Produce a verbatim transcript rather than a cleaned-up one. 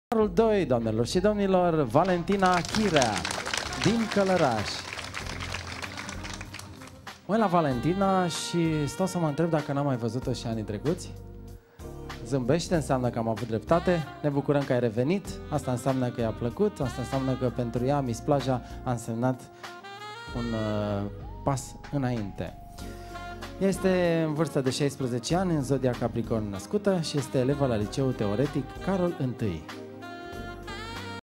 Numărul doi, doamnelor și domnilor, Valentina Chirea, din Călăraș. Mă la Valentina și stau să mă întreb dacă n-am mai văzut-o și anii trecuți. Zâmbește, înseamnă că am avut dreptate, ne bucurăm că ai revenit, asta înseamnă că i-a plăcut, asta înseamnă că pentru ea Miss Plaja a însemnat un uh, pas înainte. Este în vârstă de șaisprezece ani, în zodia Capricorn născută și este elevă la liceul teoretic Carol I.